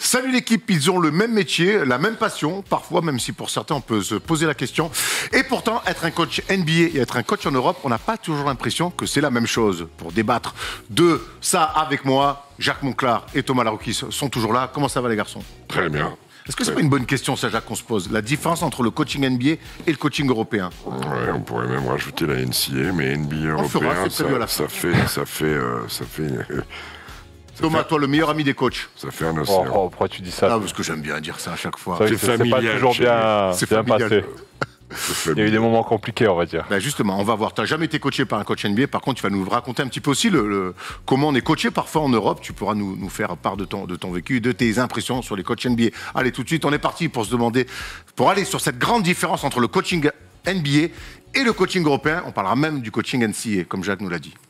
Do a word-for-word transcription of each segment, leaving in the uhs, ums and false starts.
Salut l'équipe, ils ont le même métier, la même passion, parfois, même si pour certains on peut se poser la question. Et pourtant, être un coach N B A et être un coach en Europe, on n'a pas toujours l'impression que c'est la même chose. Pour débattre de ça avec moi, Jacques Monclar et Thomas Laroukis sont toujours là. Comment ça va les garçons? Très bien. Est-ce que c'est pas une bonne question, ça, Jacques, qu'on se pose? La différence entre le coaching N B A et le coaching européen? Ouais, on pourrait même rajouter la N C A, mais N B A On européen, fera, ça, à la ça fait, ça fait, euh, ça fait. Euh, ça Thomas, fait, toi, le meilleur ami des coachs. Ça fait un Oh, océan. oh, pourquoi tu dis ça? Ah, parce que j'aime bien dire ça à chaque fois. C'est pas toujours bien, C'est bien familial. passé. Il y a eu des moments compliqués, on va dire. Ben justement, on va voir. Tu n'as jamais été coaché par un coach N B A. Par contre, tu vas nous raconter un petit peu aussi le, le, comment on est coaché parfois en Europe. Tu pourras nous, nous faire part de ton, de ton vécu et de tes impressions sur les coachs N B A. Allez, tout de suite, on est parti pour se demander, pour aller sur cette grande différence entre le coaching N B A et le coaching européen. On parlera même du coaching N C A, comme Jacques nous l'a dit.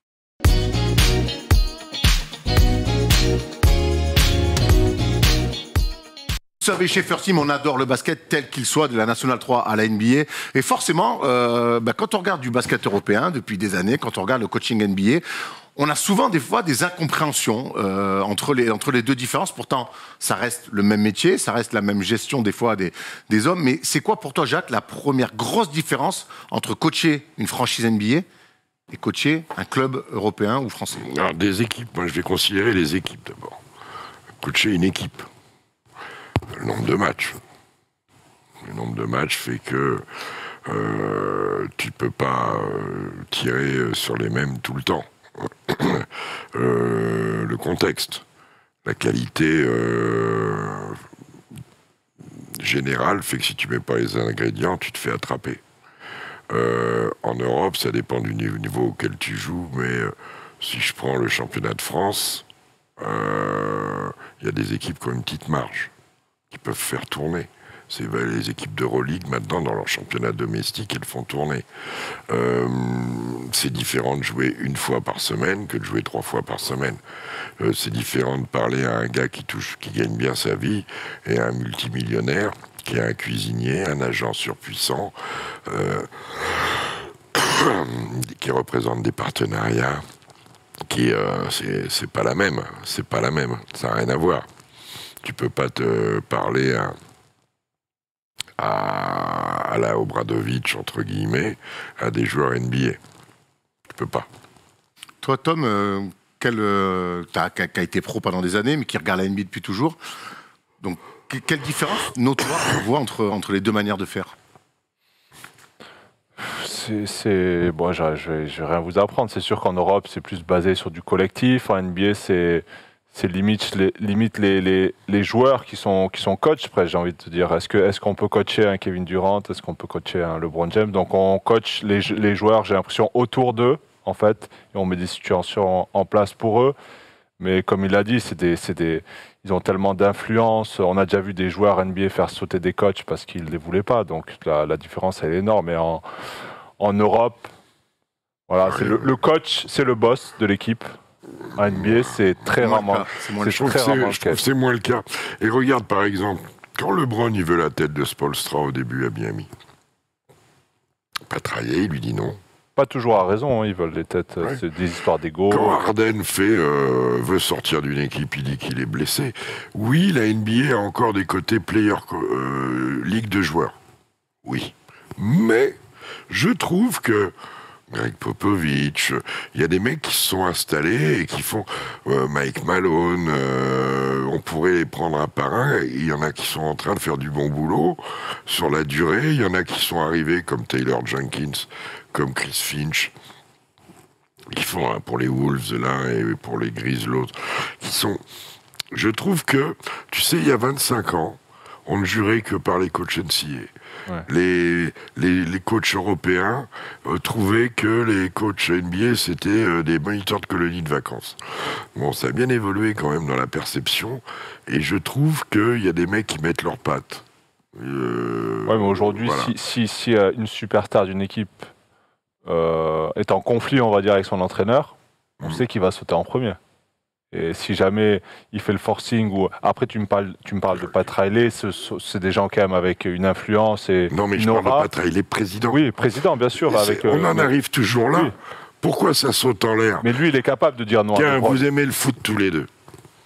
Vous savez, chez First Team, on adore le basket tel qu'il soit, de la National trois à la N B A. Et forcément, euh, bah, quand on regarde du basket européen depuis des années, quand on regarde le coaching N B A, on a souvent des fois des incompréhensions euh, entre, les, entre les deux différences. Pourtant, ça reste le même métier, ça reste la même gestion des fois des, des hommes. Mais c'est quoi pour toi, Jacques, la première grosse différence entre coacher une franchise N B A et coacher un club européen ou français? Alors, des équipes, moi je vais considérer les équipes d'abord. Coacher une équipe. Le nombre de matchs. Le nombre de matchs fait que euh, tu peux pas euh, tirer sur les mêmes tout le temps. euh, le contexte, la qualité euh, générale fait que si tu mets pas les ingrédients, tu te fais attraper. Euh, en Europe, ça dépend du niveau auquel tu joues, mais euh, si je prends le championnat de France, il euh, y a des équipes qui ont une petite marge, qui peuvent faire tourner. C'est les équipes d'Euroleague, maintenant, dans leur championnat domestique, elles font tourner. Euh, c'est différent de jouer une fois par semaine que de jouer trois fois par semaine. Euh, c'est différent de parler à un gars qui, touche, qui gagne bien sa vie et à un multimillionnaire qui est un cuisinier, un agent surpuissant, euh, qui représente des partenariats, qui euh, c'est pas la même, c'est pas la même, ça n'a rien à voir. Tu peux pas te parler à, à, à la Obradovic, entre guillemets, à des joueurs N B A. Tu peux pas. Toi, Tom, euh, quel, euh, t'as, qui, a, qui a été pro pendant des années, mais qui regarde la N B A depuis toujours. Donc, que, quelle différence notoire tu vois entre, entre les deux manières de faire? C'est bon, je vais, je vais rien vous apprendre. C'est sûr qu'en Europe, c'est plus basé sur du collectif. En N B A, c'est c'est limite les limite les, les, les joueurs qui sont qui sont coachs. Après, j'ai envie de te dire, est-ce que est-ce qu'on peut coacher un Kevin Durant, est-ce qu'on peut coacher un LeBron James? Donc on coach les les joueurs, j'ai l'impression, autour d'eux en fait, et on met des situations en, en place pour eux. Mais comme il l'a dit, c'est des c'est des ils ont tellement d'influence. On a déjà vu des joueurs N B A faire sauter des coachs parce qu'ils ne les voulaient pas. Donc la, la différence, elle est énorme. Et en En Europe, voilà, c'est le, le coach, c'est le boss de l'équipe. En N B A, c'est très rarement. Je trouve que c'est moins le cas. Et regarde, par exemple, quand LeBron il veut la tête de Spoelstra au début à Miami, Patraillé, il lui dit non. Pas toujours à raison, hein, ils veulent des têtes, ouais. C'est des histoires d'ego. Quand Harden fait, euh, veut sortir d'une équipe, il dit qu'il est blessé. Oui, la N B A a encore des côtés player, euh, ligue de joueurs. Oui. Mais je trouve que Greg Popovich, il y a des mecs qui se sont installés et qui font euh, Mike Malone, euh, on pourrait les prendre un par un. Il y en a qui sont en train de faire du bon boulot sur la durée. Il y en a qui sont arrivés comme Taylor Jenkins, comme Chris Finch, qui font hein, pour les Wolves l'un et pour les Grizzlies l'autre. Qui sont. Je trouve que, tu sais, il y a vingt-cinq ans, on ne jurait que par les coachs N C A. Ouais. Les, les, les coachs européens euh, trouvaient que les coachs N B A, c'était euh, des moniteurs de colonies de vacances. Bon, ça a bien évolué quand même dans la perception, et je trouve qu'il y a des mecs qui mettent leurs pattes. Euh, ouais, mais aujourd'hui, voilà. si, si, si euh, une superstar d'une équipe euh, est en conflit, on va dire, avec son entraîneur, on mmh. sait qu'il va sauter en premier. Et si jamais il fait le forcing, ou après tu me parles, tu me parles de Pat Riley, c'est des gens quand même avec une influence et non mais je parle de Pat Riley, président. Oui, président bien sûr. Avec, on euh, en arrive toujours là. Oui. Pourquoi ça saute en l'air? Mais lui, il est capable de dire non. Tiens, vous aimez le foot tous les deux.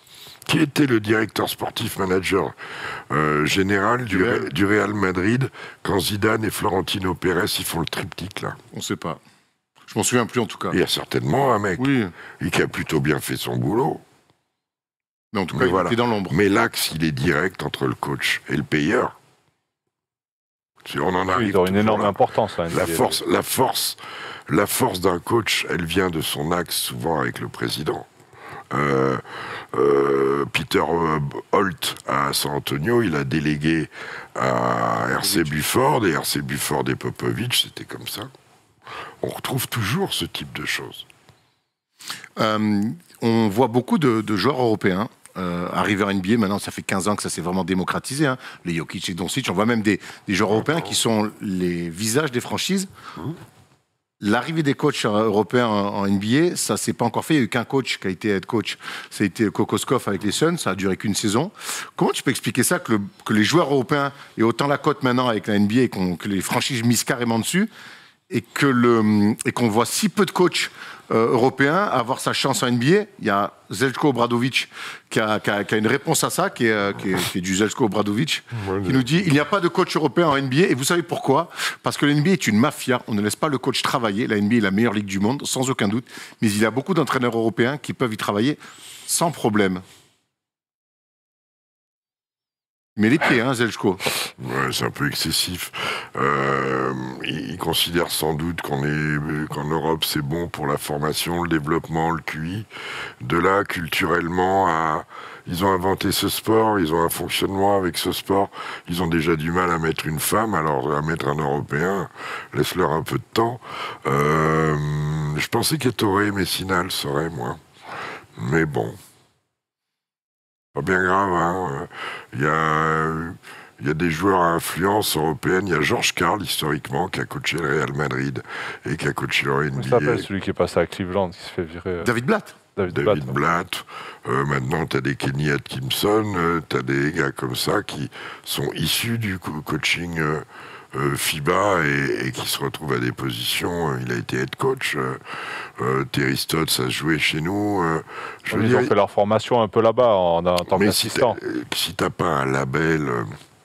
qui était le directeur sportif manager euh, général du, Ré, du Real Madrid quand Zidane et Florentino Pérez ils font le triptyque là. On sait pas. Je m'en souviens plus en tout cas. Il y a certainement un mec oui. et qui a plutôt bien fait son boulot. Mais en tout cas, Mais il voilà. était dans l'ombre. Mais l'axe, il est direct entre le coach et le payeur. On en arrive. Oui, ils ont une énorme là. importance. Là, la force, la force, la force d'un coach, elle vient de son axe souvent avec le président. Euh, euh, Peter Holt à San Antonio, il a délégué à R C Bufford et R C Bufford et Popovich, c'était comme ça. On retrouve toujours ce type de choses. Euh, on voit beaucoup de, de joueurs européens euh, arriver en N B A. Maintenant, ça fait quinze ans que ça s'est vraiment démocratisé. Hein. Les Jokic et Doncic, on voit même des, des joueurs européens qui sont les visages des franchises. Mmh. L'arrivée des coachs européens en N B A, ça s'est pas encore fait. Il n'y a eu qu'un coach qui a été head coach. Ça a été Kokoskov avec les Suns. Ça a duré qu'une saison. Comment tu peux expliquer ça, que, le, que les joueurs européens aient autant la cote maintenant avec la N B A et qu'on, que les franchises misent carrément dessus et, que le, et qu'on voit si peu de coachs euh, européens avoir sa chance en N B A? Il y a Zeljko Obradovic qui a, qui, a, qui a une réponse à ça, qui est, qui est, qui est du Zeljko Obradovic, ouais, qui nous dit il n'y a pas de coach européen en N B A. Et vous savez pourquoi? Parce que la N B A est une mafia. On ne laisse pas le coach travailler. La N B A est la meilleure ligue du monde, sans aucun doute. Mais il y a beaucoup d'entraîneurs européens qui peuvent y travailler sans problème. Mais les pieds, hein, Zeljko. Ouais, c'est un peu excessif. Euh, il, il considère sans doute qu'on est, qu'en Europe, c'est bon pour la formation, le développement, le Q I. De là, culturellement, à, ils ont inventé ce sport, ils ont un fonctionnement avec ce sport. Ils ont déjà du mal à mettre une femme, alors à mettre un Européen, laisse-leur un peu de temps. Euh, je pensais qu'Ettore Messina le saurait, moi. Mais bon... Pas bien grave, hein. Il y a, il y a des joueurs à influence européenne. Il y a Georges Karl, historiquement, qui a coaché le Real Madrid et qui a coaché le N B A. Ça s'appelle celui qui est passé à Cleveland, qui se fait virer. David Blatt. David, David Blatt. Blatt. Euh, maintenant, tu as des Kenny Atkinson, euh, tu as des gars comme ça qui sont issus du co- coaching euh, euh, FIBA et, et qui se retrouvent à des positions. Euh, il a été head coach. Euh, euh, Terry Stotts a joué chez nous. Euh, je veux Ils dire, ont fait leur formation un peu là-bas en, en tant qu'assistant. Si tu n'as pas un label... Euh,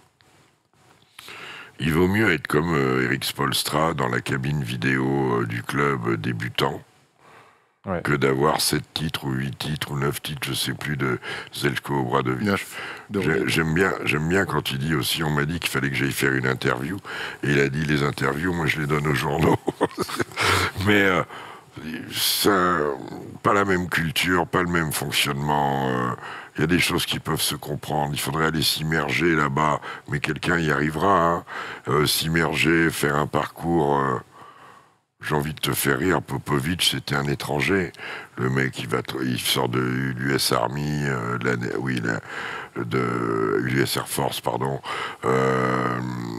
il vaut mieux être comme euh, Eric Spoelstra dans la cabine vidéo euh, du club euh, débutant. Ouais. Que d'avoir sept titres ou huit titres ou neuf titres, je sais plus, de Zeljko Obradovic. J'aime bien, j'aime bien quand il dit aussi, on m'a dit qu'il fallait que j'aille faire une interview, et il a dit les interviews, moi je les donne aux journaux. Mais euh, ça, pas la même culture, pas le même fonctionnement. Il euh, y a des choses qui peuvent se comprendre. Il faudrait aller s'immerger là-bas, mais quelqu'un y arrivera. Hein. Euh, s'immerger, faire un parcours... Euh, J'ai envie de te faire rire, Popovich, c'était un étranger. Le mec, il, va t- il sort de l'U S Army, euh, de la, oui, la, de l'U S Air Force, pardon. Euh,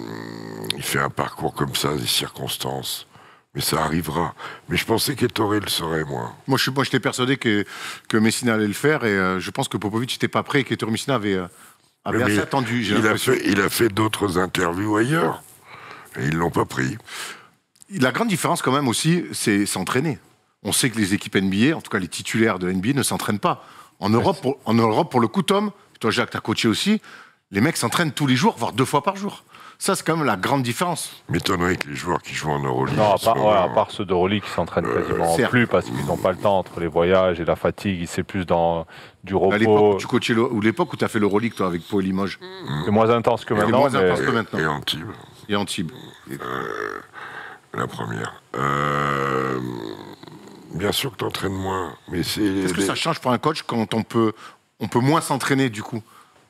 il fait un parcours comme ça, des circonstances. Mais ça arrivera. Mais je pensais qu'Ettore le saurait, moi. Moi, je, moi, j'étais persuadé que, que Messina allait le faire, et euh, je pense que Popovich n'était pas prêt, et qu'Ettore Messina avait, euh, avait assez attendu. J'ai il, a fait, il a fait d'autres interviews ailleurs, et ils ne l'ont pas pris. La grande différence, quand même, aussi, c'est s'entraîner. On sait que les équipes N B A, en tout cas les titulaires de N B A, ne s'entraînent pas. En Europe, pour, en Europe, pour le coup, Tom, toi, Jacques, tu as coaché aussi, les mecs s'entraînent tous les jours, voire deux fois par jour. Ça, c'est quand même la grande différence. M'étonnerait que les joueurs qui jouent en Euroleague... Non, à part, ouais, à part ceux d'Euroleague qui s'entraînent euh, quasiment certes. plus, parce qu'ils n'ont pas le temps entre les voyages et la fatigue, c'est plus dans du repos. À l'époque où tu coachais, le, ou l'époque où tu as fait l'Euroleague, toi, avec Pau et Limoges. Mmh. C'est moins intense que maintenant. C'est moins intense que maintenant. Et Antibes. Et Antibes. Euh, la première. Euh, bien sûr que tu entraînes moins, mais c'est... Est-ce que ça change pour un coach quand on peut, on peut moins s'entraîner, du coup ?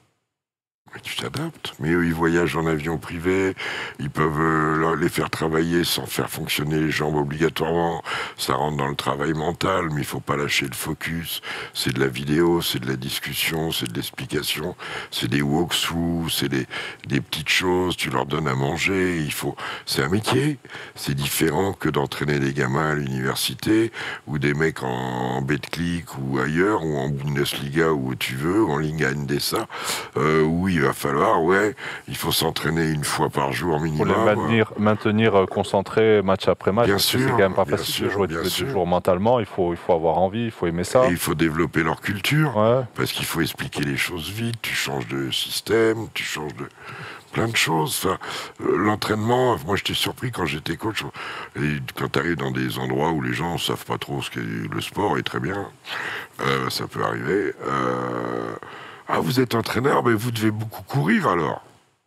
Mais tu t'adaptes. Mais eux, ils voyagent en avion privé, ils peuvent euh, les faire travailler sans faire fonctionner les jambes obligatoirement. Ça rentre dans le travail mental, mais il faut pas lâcher le focus. C'est de la vidéo, c'est de la discussion, c'est de l'explication, c'est des walkthroughs, c'est des, des petites choses, tu leur donnes à manger. Il faut... C'est un métier. C'est différent que d'entraîner des gamins à l'université ou des mecs en, en Betclic ou ailleurs, ou en Bundesliga, ou où tu veux, ou en Liga Endesa, euh, où ils va falloir, ouais, il faut s'entraîner une fois par jour minimum. Il faut les maintenir, maintenir euh, concentrés match après match. Bien parce sûr, que c'est quand même pas bien facile sûr, de jouer tous bien les sûr. deux jours mentalement. Il faut, il faut avoir envie, il faut aimer ça. Et il faut développer leur culture, Ouais. parce qu'il faut expliquer les choses vite, tu changes de système, tu changes de plein de choses. Enfin, euh, l'entraînement, moi j'étais surpris quand j'étais coach, et quand tu arrives dans des endroits où les gens ne savent pas trop ce qu'est le sport, et très bien, euh, ça peut arriver. Euh, ah, vous êtes entraîneur, mais vous devez beaucoup courir alors?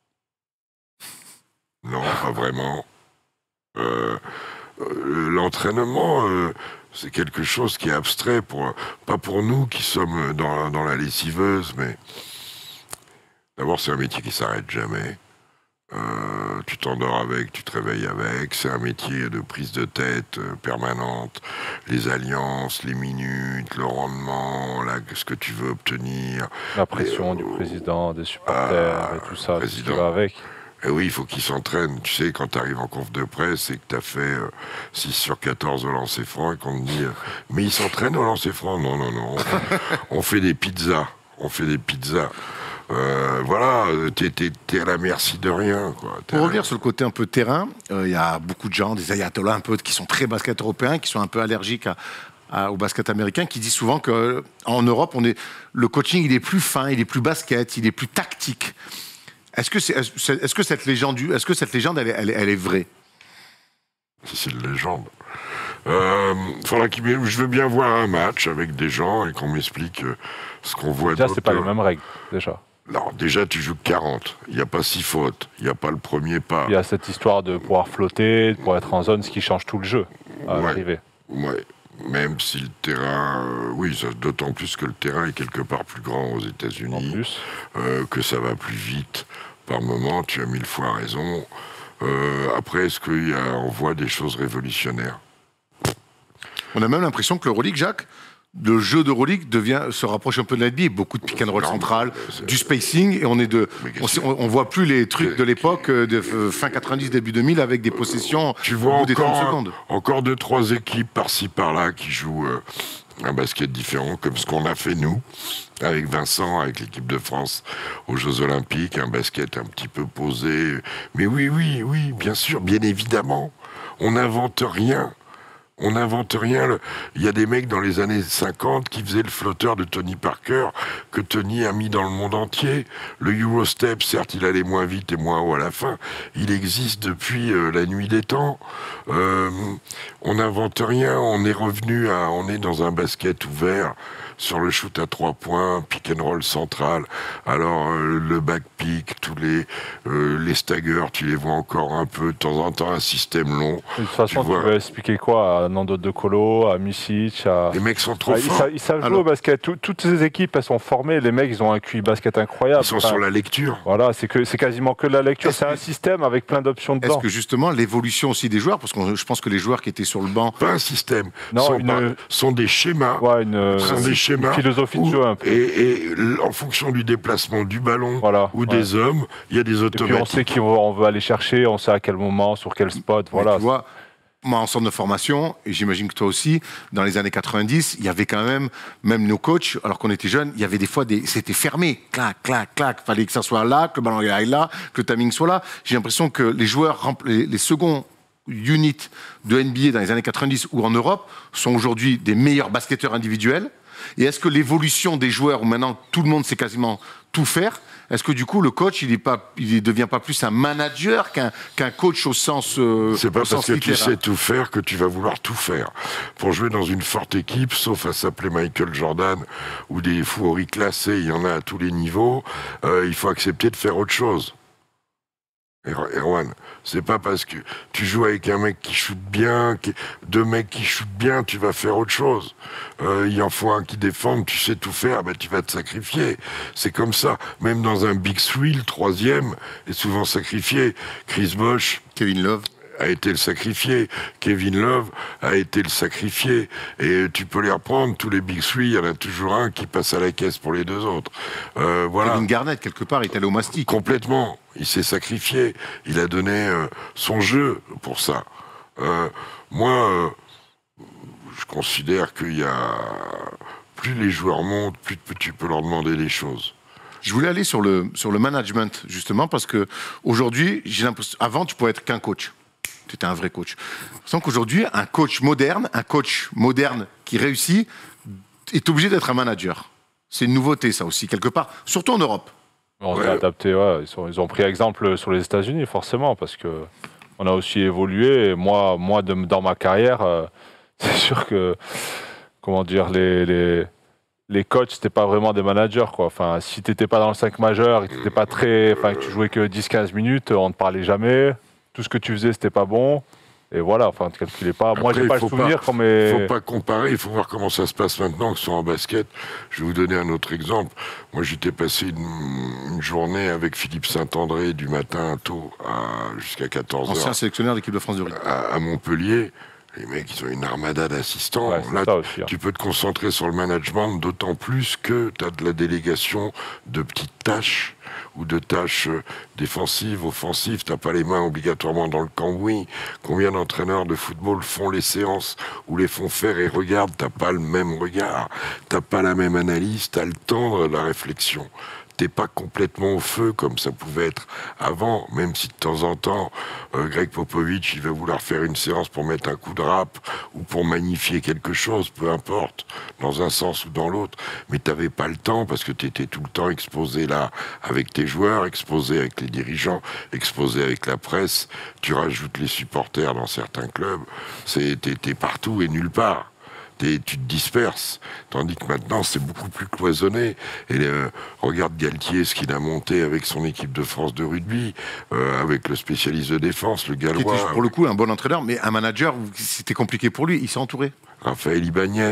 Non, pas vraiment. Euh, euh, l'entraînement, euh, c'est quelque chose qui est abstrait, pour, pas pour nous qui sommes dans, dans la lessiveuse, mais d'abord c'est un métier qui s'arrête jamais. Euh, tu t'endors avec, tu te réveilles avec, c'est un métier de prise de tête euh, permanente, les alliances, les minutes, le rendement, la, ce que tu veux obtenir. La pression les, du euh, président, des supporters ah, et tout ça, tout ce qui président. va avec. Et oui, il faut qu'ils s'entraînent. Tu sais, quand tu arrives en conf de presse et que tu as fait euh, six sur quatorze au lancer franc et qu'on te dit euh, mais ils s'entraînent au lancer franc? Non, non, non. On fait, on fait des pizzas. On fait des pizzas. Euh, voilà, t'es, t'es, t'es à la merci de rien, quoi. T'es Pour à- revenir sur le côté un peu terrain, euh, il y a beaucoup de gens, des ayatollahs un peu, qui sont très basket européens, qui sont un peu allergiques à, à- au basket américain, qui disent souvent qu'en Europe, on est, le coaching il est plus fin, il est plus basket, il est plus tactique. Est-ce que, c'est, est-ce, est-ce que cette légende, est-ce que cette légende elle, est- elle est- elle est vraie? Si c'est une légende. Euh, faudra qu'il m'ait- je veux bien voir un match avec des gens et qu'on m'explique euh, ce qu'on voit Déjà, d'autre. c'est pas les mêmes règles, déjà. Non, déjà, tu joues quarante. Il n'y a pas six fautes. Il n'y a pas le premier pas. Il y a cette histoire de pouvoir flotter, de pouvoir être en zone, ce qui change tout le jeu à Ouais. l'arrivée. Ouais. Même si le terrain, euh, oui, ça- d'autant plus que le terrain est quelque part plus grand aux En États-Unis, plus, euh, que ça va plus vite par moment. Tu as mille fois raison. Euh, après, est-ce qu'on voit des choses révolutionnaires? On a même l'impression que l'Euroleague, Jacques, le jeu d'Euroleague devient, se rapproche un peu de la N B A. Beaucoup de pick and roll Non, central, mais c'est- du spacing, et on est de, Mais qu'est-ce on, sait- que- on, on voit plus les trucs que- de l'époque euh, de euh, fin quatre-vingt-dix, début deux mille, avec des possessions Tu au vois bout des trente encore, secondes. encore deux, trois équipes par-ci, par-là qui jouent euh, un basket différent, comme ce qu'on a fait nous, avec Vincent, avec l'équipe de France aux Jeux Olympiques, un basket un petit peu posé. Mais oui, oui, oui, bien sûr, bien évidemment. On n'invente rien. On n'invente rien. Le- Il y a des mecs dans les années cinquante qui faisaient le flotteur de Tony Parker que Tony a mis dans le monde entier. Le Eurostep, certes, il allait moins vite et moins haut à la fin. Il existe depuis euh, la nuit des temps. Euh, on n'invente rien. On est revenu à, on est dans un basket ouvert sur le shoot à trois points, pick and roll central. Alors euh, le back pick, tous les euh, les staggers, tu les vois encore un peu de temps en temps, un système long. de toute façon, tu, vois- veux expliquer quoi à Nando De Colo, à Micic, à... Les mecs sont trop Ah, ils, forts. sa- ils savent jouer Alors- au basket. Tout- toutes ces équipes, elles sont formées. Les mecs, ils ont un Q I basket incroyable. Ils sont Enfin, sur la lecture. Voilà, c'est que c'est quasiment que de la lecture. Est-ce C'est que- un système avec plein d'options Est-ce dedans. que justement l'évolution aussi des joueurs, parce que je pense que les joueurs qui étaient sur le banc, Pas un système. Non, sont, une- pas- sont des schémas. Ouais, une, Ce sont des une schémas philosophie de où- jeu un peu. Et, et l- en fonction du déplacement du ballon Voilà, ou ouais. des hommes, il y a des Et puis on automatiques. sait qui on veut aller chercher, on sait à quel moment, sur quel spot. mais Voilà. tu vois, moi en centre de formation, et j'imagine que toi aussi, dans les années quatre-vingt-dix, il y avait quand même, même nos coachs, alors qu'on était jeunes, il y avait des fois, des, c'était fermé, clac, clac, clac, fallait que ça soit là, que le ballon aille là, que le timing soit là. J'ai l'impression que les joueurs, rempl- les, les seconds units de N B A dans les années quatre-vingt-dix ou en Europe sont aujourd'hui des meilleurs basketteurs individuels. Et est-ce que l'évolution des joueurs, où maintenant tout le monde sait quasiment tout faire, est-ce que du coup le coach il ne devient pas plus un manager qu'un qu'un coach au sens euh, C'est pas au parce sens que tu littéral? sais tout faire que tu vas vouloir tout faire. Pour jouer dans une forte équipe, sauf à s'appeler Michael Jordan ou des fouris classés, il y en a à tous les niveaux, euh, il faut accepter de faire autre chose. Er- Erwan, c'est pas parce que tu joues avec un mec qui shoot bien, qui- deux mecs qui shootent bien, tu vas faire autre chose. Euh, il en faut un qui défende, tu sais tout faire, ben tu vas te sacrifier. C'est comme ça. Même dans un Big Three, le troisième est souvent sacrifié. Chris Bosh Kevin Love. a été le sacrifié. Kevin Love a été le sacrifié. Et tu peux les reprendre, tous les Big Three, il y en a toujours un qui passe à la caisse pour les deux autres. Euh, voilà. Kevin Garnett, quelque part, est allé au mastic. Complètement. Il s'est sacrifié. Il a donné euh, son jeu pour ça. Euh, moi, euh, je considère qu'il y a... Plus les joueurs montent, plus tu peux leur demander des choses. Je voulais aller sur le, sur le management, justement, parce que aujourd'hui, j'ai l'impression, avant, tu pouvais être qu'un coach. Tu étais un vrai coach. Sans qu'aujourd'hui, un coach moderne, un coach moderne qui réussit, est obligé d'être un manager. C'est une nouveauté, ça aussi, quelque part, surtout en Europe. On Ouais. s'est adapté, ouais. Ils, sont- ils ont pris exemple sur les États-Unis, forcément, parce que on a aussi évolué. Et moi, moi de- dans ma carrière, euh, c'est sûr que, comment dire, les, les, les coachs, c'était pas vraiment des managers, quoi. Enfin, si t'étais pas dans le cinq majeur et que t'étais pas très, enfin, que tu jouais que dix quinze minutes, on ne parlait jamais. Tout ce que tu faisais, c'était pas bon. Et voilà, enfin, tu calculais pas. Moi, Après, j'ai pas il le faut souvenir pas- quand Il mes... ne faut pas comparer, il faut voir comment ça se passe maintenant, que ce soit en basket. Je vais vous donner un autre exemple. Moi, j'étais passé une, une journée avec Philippe Saint-André du matin tôt à- jusqu'à quatorze Ancien heures sélectionneur de l'équipe de France de rugby. à, à Montpellier. Les mecs, ils ont une armada d'assistants. Ouais, c'est Là, ça aussi, hein. tu peux te concentrer sur le management, d'autant plus que tu as de la délégation de petites tâches ou de tâches euh, défensives, offensives. Tu n'as pas les mains obligatoirement dans le cambouis. Combien d'entraîneurs de football font les séances ou les font faire et regardent, tu n'as pas le même regard, tu n'as pas la même analyse, tu as le temps de la réflexion. T'es pas complètement au feu comme ça pouvait être avant, même si de temps en temps, euh, Greg Popovich, il va vouloir faire une séance pour mettre un coup de rap ou pour magnifier quelque chose, peu importe, dans un sens ou dans l'autre. Mais t'avais pas le temps parce que t'étais tout le temps exposé là avec tes joueurs, exposé avec les dirigeants, exposé avec la presse. Tu rajoutes les supporters dans certains clubs. C'est, t'es, t'es partout et nulle part. T'es- tu te disperses, tandis que maintenant c'est beaucoup plus cloisonné. Et euh, regarde Galtier, ce qu'il a monté avec son équipe de France de rugby, euh, avec le spécialiste de défense, le Qui était Gallois, pour le coup un bon entraîneur, mais un manager, c'était compliqué pour lui. Il s'est entouré. Raphaël Ibanez,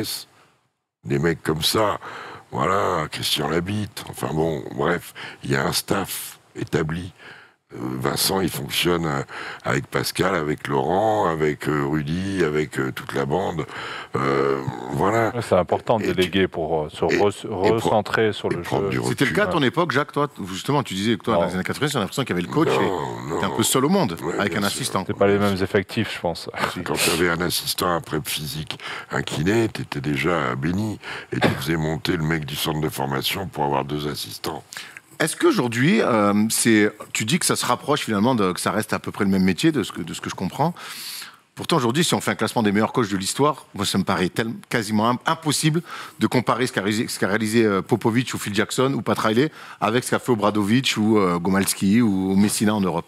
des mecs comme ça, voilà, Christian Labitte, enfin bon, bref, il y a un staff établi. Euh, Vincent, il fonctionne euh, avec Pascal, avec Laurent, avec euh, Rudy, avec euh, toute la bande. Euh, voilà. Ouais, c'est important de Et tu- déléguer pour euh, se et- re- et pro- recentrer sur et le prendre jeu. du C'était le recul. cas à ton époque, Jacques, toi, justement, tu disais que toi, Non. dans les années quatre-vingt, j'ai l'impression qu'il y avait le coach Non, et non. t'es un peu seul au monde, Ouais, avec bien un sûr. assistant. C'est pas les mêmes effectifs, je pense. Quand tu avais un assistant, un prep physique, un kiné, tu étais déjà béni. Et tu faisais monter le mec du centre de formation pour avoir deux assistants. Est-ce qu'aujourd'hui, euh, c'est, tu dis que ça se rapproche finalement, de, que ça reste à peu près le même métier, de ce que, de ce que je comprends. Pourtant, aujourd'hui, si on fait un classement des meilleurs coachs de l'histoire, moi, ça me paraît tel- quasiment im- impossible de comparer ce qu'a réalisé, ce qu'a réalisé euh, Popovic ou Phil Jackson ou Pat Riley avec ce qu'a fait Obradovic ou euh, Gomalski ou Messina en Europe.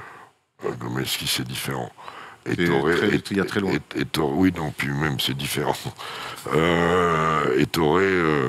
Euh, Mais ce qui c'est différent. Et C'est Toré- très- et- il y a très loin. et- et Toré- oui, non, puis même c'est différent. Euh, et Toré, euh,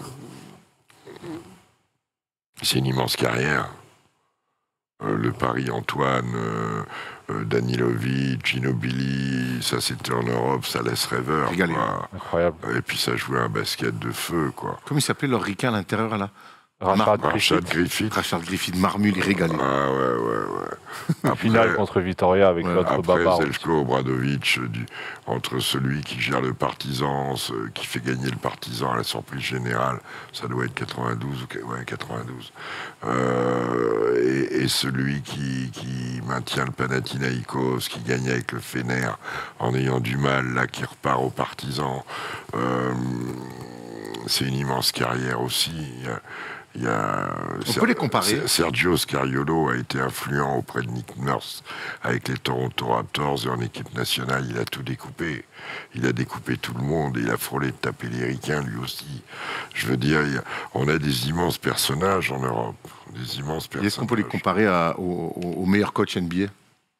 c'est une immense carrière. Euh, le Paris-Antoine, euh, euh, Danilovic, Ginobili, ça c'était en Europe, ça laisse rêveur. Régalé. Quoi. Incroyable. Et puis ça jouait un basket de feu, quoi. Comment il s'appelait leur ricain à l'intérieur là? Rashad Rachad Griffith, Griffith. Rachard Griffith, Marmule, il régalait. Ah ouais, ouais, ouais. en finale contre Vitoria avec Ouais, l'autre Après, Babar. Zeljko Obradovic, euh, du- entre celui qui gère le Partizan, ce- qui fait gagner le Partizan à la surprise générale, ça doit être quatre-vingt-douze, ou que- ouais, quatre-vingt-douze, euh, et, et celui qui, qui maintient le Panathinaïkos, qui gagne avec le Fener en ayant du mal, là, qui repart au Partizan. Euh, c'est une immense carrière aussi. Il y a- il y a On peut les comparer. Ser- Sergio Scariolo a été influent auprès de Nick Nurse avec les Toronto Raptors et en équipe nationale, il a tout découpé. Il a découpé tout le monde et il a frôlé de taper les ricains lui aussi. Je veux dire, il y a- on a des immenses personnages en Europe. Des immenses Et personnages. est-ce qu'on peut les comparer à- aux, aux- aux meilleurs coachs N B A?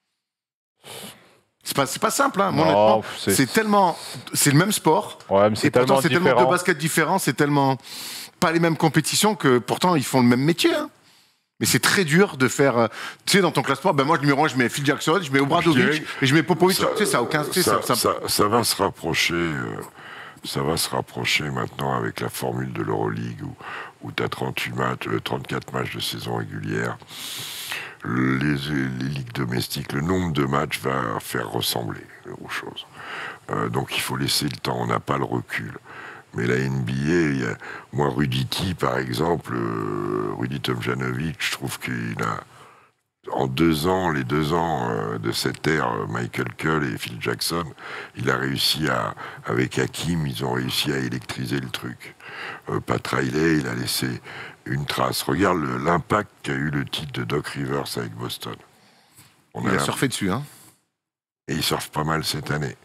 C'est pas, c'est pas simple, hein. Moi, Non, honnêtement, c'est- c'est tellement, c'est le même sport. Ouais, mais c'est Et pourtant, tellement c'est tellement différent. deux baskets différents, c'est tellement pas les mêmes compétitions que pourtant ils font le même métier. hein. Mais c'est très dur de faire. euh, Tu sais, dans ton classement, ben moi, le numéro un, je mets Phil Jackson, je mets Je Obradovic dirais et je mets Popovic. Ça- Tu sais, ça a aucun. tu sais, ça, ça- ça- ça- ça va se rapprocher. euh, ça va se rapprocher maintenant avec la formule de l'Euroleague où, où tu as trente-huit matchs, euh, trente-quatre matchs de saison régulière. Les, les ligues domestiques, le nombre de matchs va faire ressembler aux choses. Euh, donc il faut laisser le temps, on n'a pas le recul. Mais la N B A, il y a- moi Rudy T, par exemple, euh, Rudy Tomjanovic, je trouve qu'il a, en deux ans, les deux ans euh, de cette ère, Michael Cull et Phil Jackson, il a réussi à, avec Hakim, ils ont réussi à électriser le truc. Euh, Pat Riley, il a laissé une trace. Regarde le- l'impact qu'a eu le titre de Doc Rivers avec Boston. On Il a l'imp- surfé dessus, hein. Et il surfe pas mal cette année.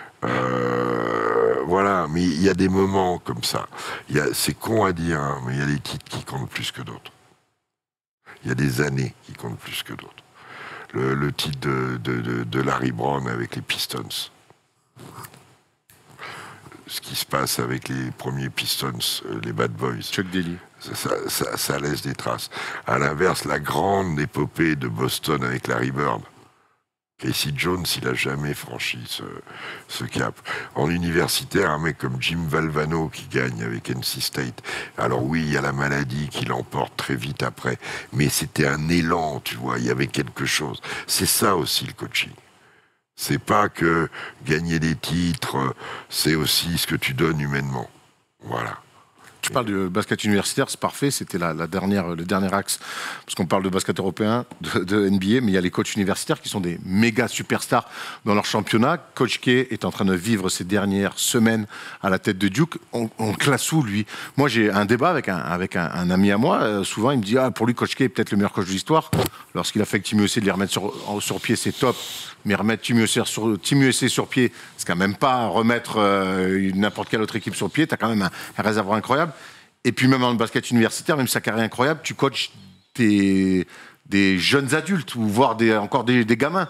Euh, voilà, mais il y a des moments comme ça. Il y a- C'est con à dire, hein, mais il y a des titres qui comptent plus que d'autres. Il y a des années qui comptent plus que d'autres. Le, le titre de, de- de- de Larry Brown avec les Pistons. Ce qui se passe avec les premiers Pistons, euh, les Bad Boys. Chuck Daly. Ça, ça- ça- ça laisse des traces. À l'inverse, la grande épopée de Boston avec Larry Bird. Casey Jones, il n'a jamais franchi ce, ce cap. En universitaire, un mec comme Jim Valvano qui gagne avec N C State. Alors oui, il y a la maladie qui l'emporte très vite après, mais c'était un élan, tu vois, il y avait quelque chose. C'est ça aussi le coaching. C'est pas que gagner des titres, c'est aussi ce que tu donnes humainement. Voilà. Tu parles du basket universitaire, c'est parfait, c'était la, la dernière, le dernier axe, parce qu'on parle de basket européen, de, de N B A, mais il y a les coachs universitaires qui sont des méga superstars dans leur championnat. Coach K est en train de vivre ces dernières semaines à la tête de Duke. On, on classe où, lui? Moi, j'ai un débat avec un, avec un, un ami à moi. Euh, souvent, il me dit, ah, pour lui, Coach K est peut-être le meilleur coach de l'histoire. Lorsqu'il a fait avec Team U S A, de les remettre sur, en- sur pied, c'est top. Mais remettre Team U S A sur, Team U S A sur pied, c'est quand même pas remettre euh, n'importe quelle autre équipe sur pied. Tu as quand même un, un réservoir incroyable. Et puis même en basket universitaire, même sa carrière incroyable, tu coaches des, des jeunes adultes ou voire des, encore des, des gamins.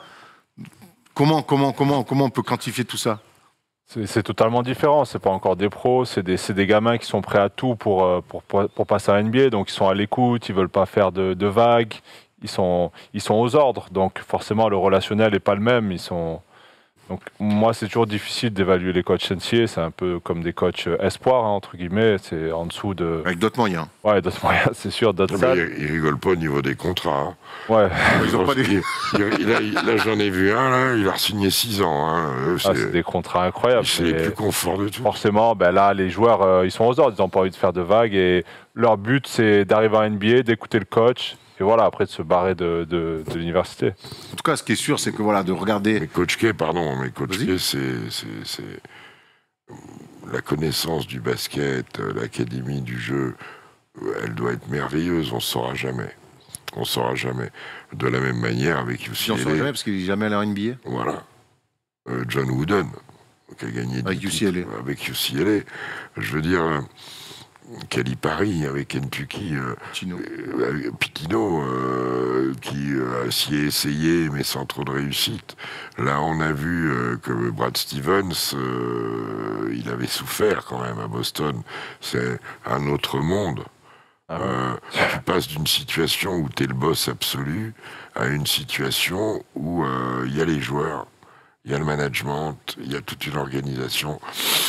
Comment, comment, comment, comment on peut quantifier tout ça? C'est c'est totalement différent. C'est pas encore des pros, c'est des, c'est des gamins qui sont prêts à tout pour, euh, pour, pour, pour passer à N B A. Donc ils sont à l'écoute, ils veulent pas faire de, de vagues, ils sont, ils sont aux ordres. Donc forcément le relationnel n'est pas le même. Ils sont... Donc moi c'est toujours difficile d'évaluer les coachs N C A A. C'est un peu comme des coachs euh, espoirs, hein, entre guillemets. C'est en dessous de... Avec d'autres moyens. Ouais, d'autres moyens, c'est sûr, d'autres Mais salles. il, il rigole pas au niveau des contrats. hein. Ouais. Ils ont pas des- Il- il- il a- il- là, j'en ai vu un, là, il a signé six ans. Hein. Euh, Ah, C'est c'est des contrats incroyables. c'est les Et plus conforts de tout. forcément, ben là, les joueurs, euh, ils sont aux ordres. Ils n'ont pas envie de faire de vagues. Et leur but, c'est d'arriver en N B A, d'écouter le coach. Et voilà, après de se barrer de, de, de l'université. En tout cas, ce qui est sûr, c'est que voilà, de regarder. Mais Coach K, pardon, mais Coach Vas-y. K, c'est- c'est c'est la connaissance du basket, euh, l'académie du jeu, euh, elle doit être merveilleuse, on ne saura jamais. On ne saura jamais. De la même manière avec Si on ne saura jamais, U C L A, parce qu'il n'est jamais allé en N B A. voilà. Euh, John Wooden, qui a gagné Avec dix U C L A. titres avec U C L A. Je veux dire, euh, Calipari avec Kentucky, euh, Chino. euh, Pitino, euh, qui euh, s'y est essayé, mais sans trop de réussite. Là, on a vu euh, que Brad Stevens, euh, il avait souffert quand même à Boston. C'est un autre monde. Ah ouais. Euh, tu passes d'une situation où tu es le boss absolu à une situation où euh, il y a les joueurs, il y a le management, il y a toute une organisation.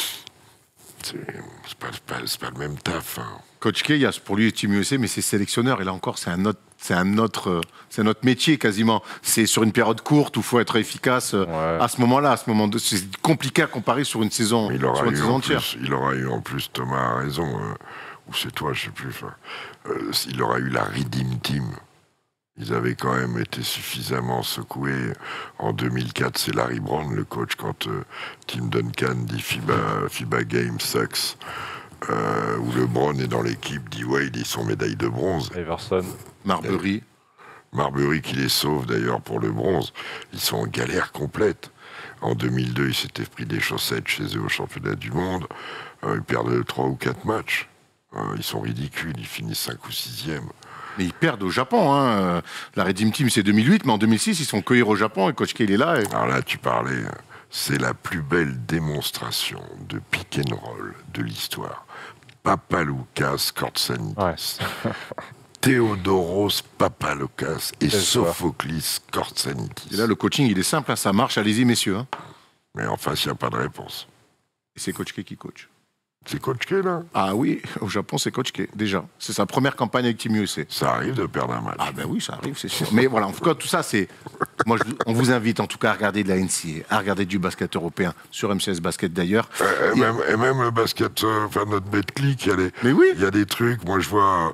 C'est c'est pas, c'est pas, c'est pas le même taf. hein. Coach K, il y a pour lui Team U S A, mais c'est sélectionneur. Et là encore, c'est un autre, c'est un autre, euh, c'est un autre métier quasiment. C'est sur une période courte où il faut être efficace euh, Ouais. à ce moment-là. À ce moment de, c'est compliqué à comparer sur une saison, Mais il sur aura, une eu saison en entière. plus, il aura eu en plus, Thomas a raison, euh, ou c'est toi, je sais plus. enfin, euh, il aura eu la Redeem Team. Ils avaient quand même été suffisamment secoués. En deux mille quatre, c'est Larry Brown, le coach, quand euh, Tim Duncan dit FIBA, FIBA Game sucks, euh, où LeBron est dans l'équipe, dit Wade, ils sont médaille de bronze. Iverson. Marbury. Marbury qui les sauve d'ailleurs pour le bronze. Ils sont en galère complète. En deux mille deux, ils s'étaient pris des chaussettes chez eux au championnat du monde. Euh, ils perdent trois ou quatre matchs. Euh, ils sont ridicules, ils finissent cinq ou sixième. Mais ils perdent au Japon. Hein. Euh, La Redeem Team, c'est deux mille huit, mais en deux mille six, ils sont cueillis au Japon et Coach K, il est là. Et... Alors là, tu parlais, c'est la plus belle démonstration de pick and roll de l'histoire. Papaloukas Kortsanitis. Ouais. Théodoros Papaloukas et Quel joueur. Sophoclis Kortsanitis. et là, le coaching, il est simple, hein, ça marche. Allez-y, messieurs. Hein. Mais en face, il n'y a pas de réponse. Et c'est Coach K qui coach. C'est Coach K, là. Ah oui, au Japon, c'est Coach K, déjà. C'est sa première campagne avec Team U S A. Ça arrive de perdre un match. Ah ben oui, ça arrive, c'est sûr. Mais voilà, en tout cas, tout ça, c'est... Moi, je- on vous invite en tout cas à regarder de la N C A A, à regarder du basket européen, sur M C S Basket d'ailleurs. Euh, et, même, et même le basket, euh, enfin notre Betclic, il y a des, Mais oui. il y a des trucs. Moi, je vois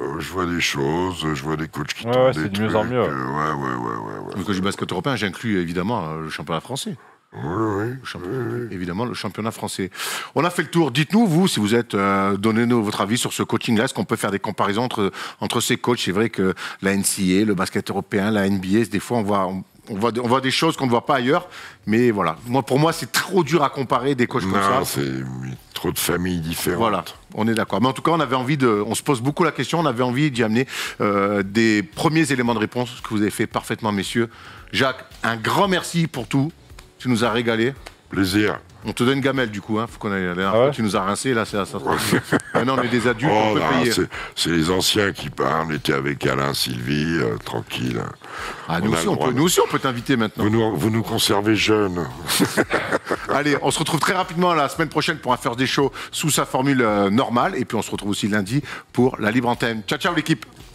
Euh, je vois des choses, je vois des coachs qui Ouais, tombent ouais, des c'est de trucs. mieux en mieux. euh, ouais, ouais, ouais, ouais, ouais. Le coach du basket européen, j'inclus évidemment euh, le championnat français. Oui, oui, Le championnat- Évidemment, le championnat français. On a fait le tour. Dites-nous, vous, si vous êtes, euh, donnez-nous votre avis sur ce coaching-là. Est-ce qu'on peut faire des comparaisons entre, entre ces coachs? C'est vrai que la N C A A, le basket européen, la N B A, des fois, on voit, on, on voit, on voit des choses qu'on ne voit pas ailleurs. Mais voilà. Moi, pour moi, c'est trop dur à comparer des coachs comme Non, ça. c'est trop de familles différentes. Voilà, on est d'accord. Mais en tout cas, on avait envie de, on se pose beaucoup la question, on avait envie d'y amener euh, des premiers éléments de réponse, ce que vous avez fait parfaitement, messieurs. Jacques, un grand merci pour tout. Tu nous as régalé. Plaisir. On te donne une gamelle du coup, hein. Faut qu'on aille. La dernière Ah ouais fois, tu nous as rincé, là, c'est ça. Maintenant, on est des adultes, Oh, on peut non, payer. c'est- c'est les anciens qui parlent. On était avec Alain, Sylvie, euh, tranquille. Ah, nous, on a aussi, le on droit peut, de- nous aussi, on peut t'inviter maintenant. Vous nous, vous nous conservez jeunes. Allez, on se retrouve très rapidement la semaine prochaine pour un First Day Show sous sa formule euh, normale. Et puis, on se retrouve aussi lundi pour la libre antenne. Ciao, ciao l'équipe.